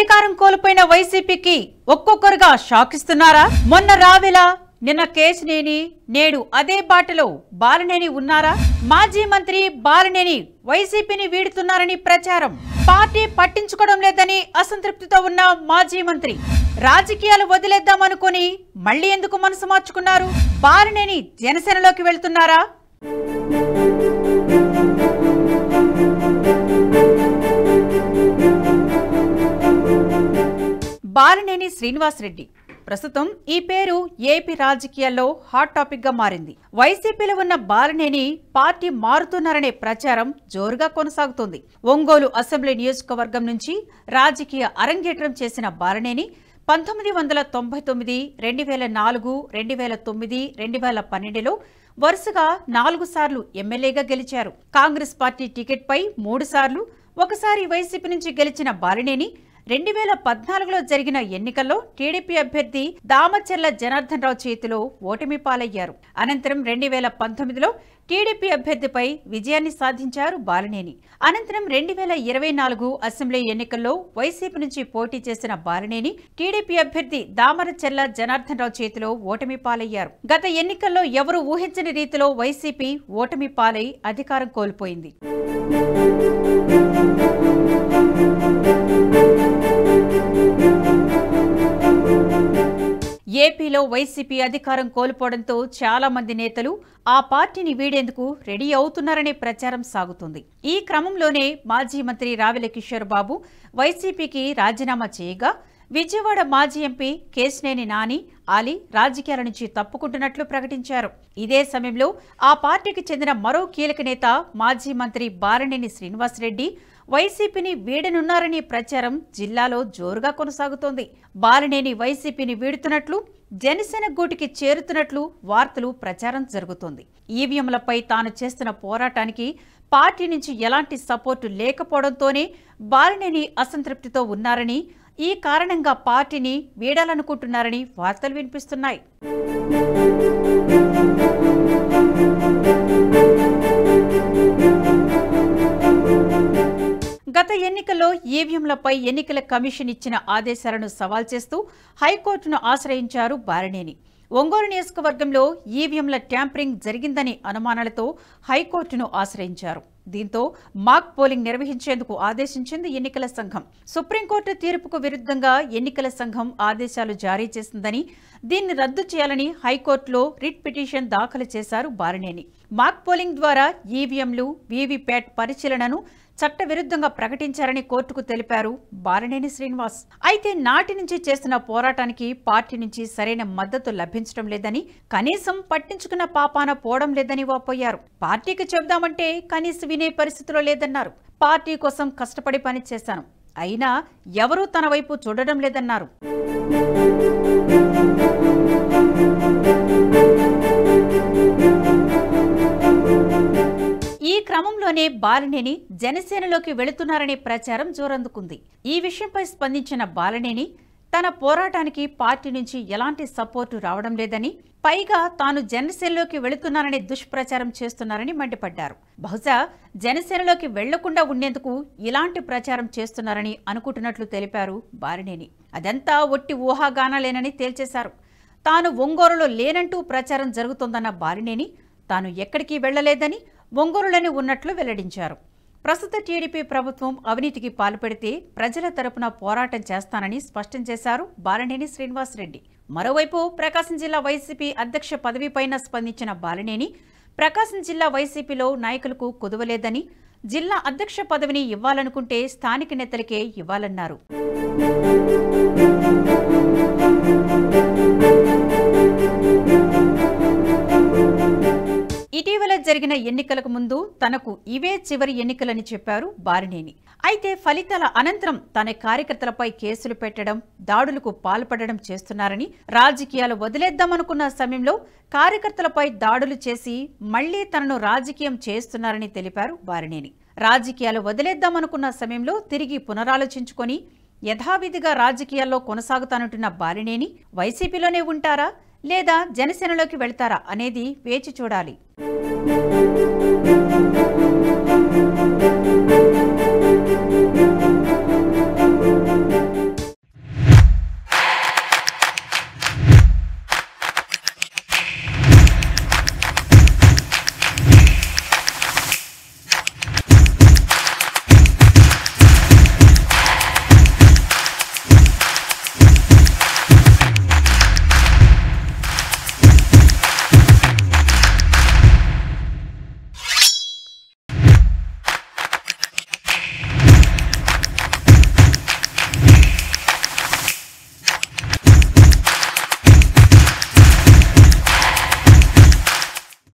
అధికారం కోల్పోయిన వైసీపీకి ఒక్కొక్కరుగా షాక్ ఇస్తున్నారా? మొన్న రావెల, నిన్న కేశినేని, నేడు అదే బాటలో బాలినేని ఉన్నారా? మాజీ మంత్రి బాలినేని వైసీపీని వీడుతున్నారని ప్రచారం. పార్టీ పట్టించుకోవడం లేదని అసంతృప్తితో ఉన్న మాజీ మంత్రి రాజకీయాలు వదిలేద్దామనుకుని మళ్లీ ఎందుకు మనసు మార్చుకున్నారు? బాలినేని జనసేనలోకి వెళ్తున్నారా? బాలినేని శ్రీనివాస్ రెడ్డి ప్రస్తుతం ఈ పేరు ఏపీ రాజకీయాల్లో హాట్ టాపిక్ గా మారింది. వైసీపీలో ఉన్న బాలినేని పార్టీ మారుతున్నారనే ప్రచారం జోరుగా కొనసాగుతోంది. ఒంగోలు అసెంబ్లీ నియోజకవర్గం నుంచి రాజకీయ అరంగేట్రం చేసిన బాలినేని 1999, 2004, 2009, 2012లో వరుసగా 4 సార్లు ఎమ్మెల్యేగా గెలిచారు. కాంగ్రెస్ పార్టీ టికెట్ పై 3 సార్లు, ఒకసారి వైసీపీ నుంచి గెలిచిన బాలినేని 2014లో జరిగిన ఎన్నికల్లో టీడీపీ అభ్యర్థి దామచర్ల జనార్దన్ రావు చేతిలో ఓటమి పాలయ్యారు. అనంతరం 2019లో టీడీపీ అభ్యర్థిపై విజయాన్ని సాధించారు బాలినేని. అనంతరం 2024 అసెంబ్లీ ఎన్నికల్లో వైసీపీ నుంచి పోటీ చేసిన బాలినేని టీడీపీ అభ్యర్థి దామచర్ల జనార్దన్ రావు చేతిలో ఓటమి పాలయ్యారు. గత ఎన్నికల్లో ఎవరూ ఊహించని రీతిలో వైసీపీ ఓటమి పాలై అధికారం కోల్పోయింది. ఏపీలో వైసీపీ అధికారం కోల్పోవడంతో చాలా మంది నేతలు ఆ పార్టీని వీడేందుకు రెడీ అవుతున్నారనే ప్రచారం సాగుతుంది. ఈ క్రమంలోనే మాజీ మంత్రి రావెల కిషోర్ బాబు వైసీపీకి రాజీనామా చేయగా విజయవాడ మాజీ ఎంపీ కేశినేని నాని, ఆలీ రాజకీయాల నుంచి తప్పుకుంటున్నట్లు ప్రకటించారు. ఇదే సమయంలో ఆ పార్టీకి చెందిన మరో కీలక నేత మాజీ మంత్రి బాలినేని శ్రీనివాస్ రెడ్డి వైసీపీని వీడనున్నారనే ప్రచారం జిల్లాలో జోరుగా కొనసాగుతోంది. బాలినేని వైసీపీని వీడుతున్నట్లు, జనసేన గూటికి చేరుతున్నట్లు వార్తలు ప్రచారం జరుగుతోంది. ఈవీఎంలపై తాను చేస్తున్న పోరాటానికి పార్టీ నుంచి ఎలాంటి సపోర్టు లేకపోవడంతోనే బాలినేని అసంతృప్తితో ఉన్నారని, ఈ కారణంగా పార్టీని వీడాలనుకుంటున్నారని వార్తలు వినిపిస్తున్నాయి. గత ఎన్నికల్లో ఈవీఎంలపై ఎన్నికల కమిషన్ ఇచ్చిన ఆదేశాలను సవాల్ చేస్తూ హైకోర్టును ఆశ్రయించారు బాలినేని. ఒంగోలు నియోజకవర్గంలో ఈవీఎంల ట్యాంపరింగ్ జరిగిందని అనుమానాలతో హైకోర్టును ఆశ్రయించారు. దీంతో మాక్ పోలింగ్ నిర్వహించేందుకు ఆదేశించింది ఎన్నికల సంఘం. సుప్రీంకోర్టు తీర్పుకు విరుద్ధంగా ఎన్నికల సంఘం ఆదేశాలు జారీ చేసిందని, దీన్ని రద్దు చేయాలని హైకోర్టులో రిట్ పిటిషన్ దాఖలు చేశారు బాలినేని. మాక్ పోలింగ్ ద్వారా ఈవీఎంలు, వీవీప్యాట్ పరిశీలనను చట్టవిరుద్ధంగా ప్రకటించారని కోర్టుకు తెలిపారు బాలినేని శ్రీనివాస్. అయితే నాటి నుంచి చేస్తున్న పోరాటానికి పార్టీ నుంచి సరైన మద్దతు లభించడం లేదని, కనీసం పట్టించుకున్న పాపాన పోవడం లేదని వాపోయారు. పార్టీకి చెబుదామంటే కనీసం వినే పరిస్థితిలో లేదన్నారు. పార్టీ కోసం కష్టపడి పని చేశాను, అయినా ఎవరూ తన వైపు చూడడం లేదన్నారు. ఈ క్రమంలోనే బాలినేని జనసేనలోకి వెళుతున్నారనే ప్రచారం జోరందుకుంది. ఈ విషయంపై స్పందించిన బాలినేని తన పోరాటానికి పార్టీ నుంచి ఎలాంటి సపోర్టు రావడం లేదని, పైగా తాను జనసేనలోకి వెళుతున్నారనే దుష్ప్రచారం చేస్తున్నారని మండిపడ్డారు. బహుశా జనసేనలోకి వెళ్లకుండా ఉండేందుకు ఇలాంటి ప్రచారం చేస్తున్నారని అనుకుంటున్నట్లు తెలిపారు బాలినేని. అదంతా ఒట్టి ఊహాగానాలేనని తేల్చేశారు. తాను ఒంగోలులో లేనంటూ ప్రచారం జరుగుతోందన్న బాలినేని తాను ఎక్కడికి వెళ్లలేదని, ఒంగోలులోనే ఉన్నట్లు వెల్లడించారు. ప్రస్తుత టీడీపీ ప్రభుత్వం అవినీతికి పాల్పడితే ప్రజల తరపున పోరాటం చేస్తానని స్పష్టం చేశారు బాలినేని శ్రీనివాస్ రెడ్డి. మరోవైపు ప్రకాశం జిల్లా వైసీపీ అధ్యక్ష పదవిపైన స్పందించిన బాలినేని ప్రకాశం జిల్లా వైసీపీలో నాయకులకు కుదవలేదని, జిల్లా అధ్యక్ష పదవిని ఇవ్వాలనుకుంటే స్థానిక నేతలకే ఇవ్వాలన్నారు. ఇటీవల జరిగిన ఎన్నికలకు ముందు తనకు ఇవే చివరి ఎన్నికలని చెప్పారు బాలినేని. అయితే ఫలితాల అనంతరం తన కార్యకర్తలపై కేసులు పెట్టడం, దాడులకు పాల్పడడం చేస్తున్నారని, రాజకీయాలు వదిలేద్దామనుకున్న సమయంలో కార్యకర్తలపై దాడులు చేసి మళ్లీ తనను రాజకీయం చేస్తున్నారని తెలిపారు బాలినేని. రాజకీయాలు వదిలేద్దామనుకున్న సమయంలో తిరిగి పునరాలోచించుకొని యథావిధిగా రాజకీయాల్లో కొనసాగుతానంటున్న బాలినేని వైసీపీలోనే ఉంటారా లేదా జనసేనలోకి వెళ్తారా అనేది వేచి చూడాలి.